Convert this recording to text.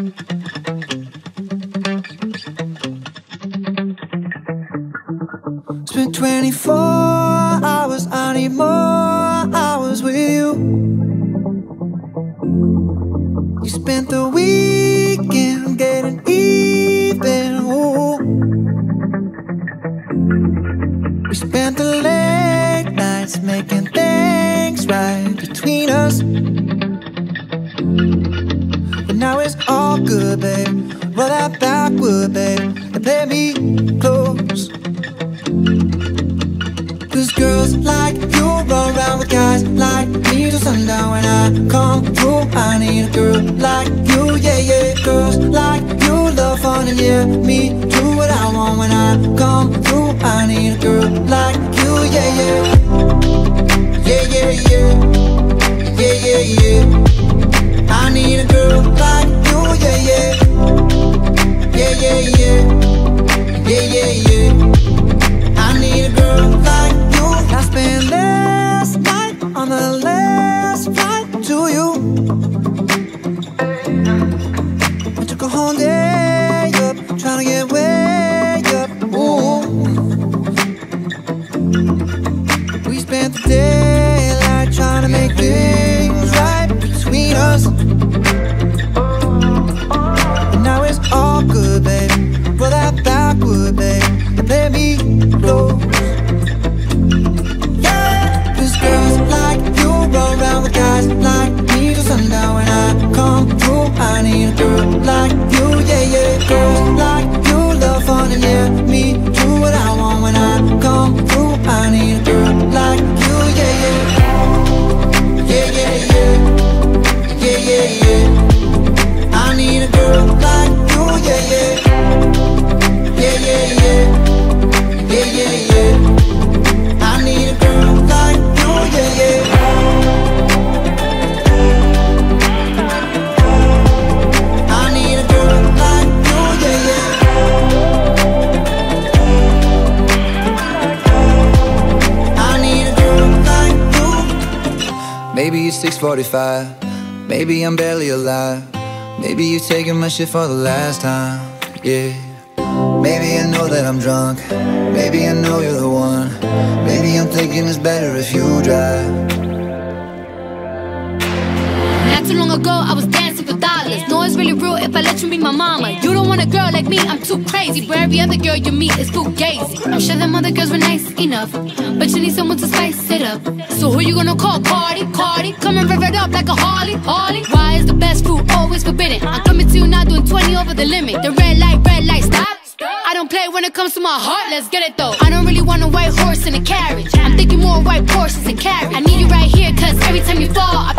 Spent 24 hours, I need more hours with you. You spent the weekend getting even, ooh. We spent the late nights making things right between us. But now it's all good, babe. Roll that backwood, babe, and play me close. Cause girls like you run around with guys like me till sundown. When I come through, I need a girl like you, yeah, yeah. Girls like you love fun and yeah, me do what I want. When I come through, I need a girl like you, yeah, yeah. Yeah, yeah, yeah. Yeah, yeah, yeah. I need a girl like you, yeah, yeah. Yeah, yeah, yeah. Yeah, yeah, yeah. I need a girl like you. I spent last night on the last flight to you. I took a whole day up, trying to get way up, ooh. We spent the daylight trying to make things right between us. And now it's all good, babe. Roll that backwood, babe, and play me close. Yeah, cause girls like you run around with guys like me till sundown. When I come through, I need a girl like you, yeah, yeah. Girls like you love fun and yeah, me do what I want. When I come through, I need a girl like you, yeah, yeah. Yeah, yeah, yeah. Yeah, yeah, yeah. I need a girl like you, yeah, yeah. Yeah, yeah, yeah. Yeah, yeah, yeah. I need a girl like you, yeah, yeah. I need a girl like you, yeah, yeah. I need a girl like you. Maybe it's 6:45. Maybe I'm barely alive. Maybe you're taking my shit for the last time, yeah. Maybe I know that I'm drunk. Maybe I know you're the one. Maybe I'm thinking it's better if you drive. Not too long ago, I was dancing for dollars. No, it's really real if I let you be my mama. You don't want a girl like me, I'm too crazy. Where every other girl you meet is fugazi. I'm sure them other girls were nice enough, but you need someone to spice it up. So who you gonna call? Cardi, Cardi. Come and rev it up like a Harley, Harley. Why is the best fruit always forbidden? I'm coming to you now doing 20 over the limit. The red light, stop. I don't play when it comes to my heart, let's get it though. I don't really want a white horse in a carriage. I'm thinking more white Porsches and carriage. I need you right here, cause every time you fall, I